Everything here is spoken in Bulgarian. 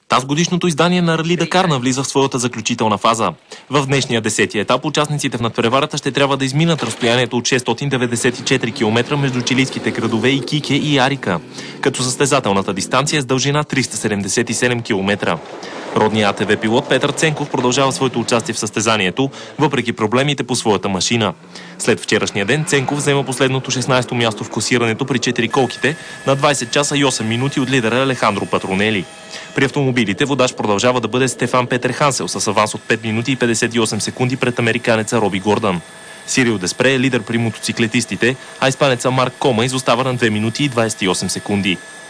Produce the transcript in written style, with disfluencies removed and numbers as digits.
Тазгодишното издание на Рали Дакар навлиза в своята заключителна фаза. В днешния 10-ти етап участниците в надпреварата ще трябва да изминат разстоянието от 694 км между чилийските градове Икике и Арика, като състезателната дистанция е с дължина 377 км. Родният АТВ пилот Петър Ценков продължава своето участие в състезанието, въпреки проблемите по своята машина. След вчерашния ден Ценков взема последното 16-то място в класирането при 4 колките на 20 часа и 8 минути от лидера Алехандро Патронели. При автомобилите водач продължава да бъде Стефан Петър Хансел с аванс от 5 минути и 58 секунди пред американеца Роби Гордан. Сирил Деспре е лидер при мотоциклетистите, а испанеца Марк Кома изостава на 2 минути и 28 секунди.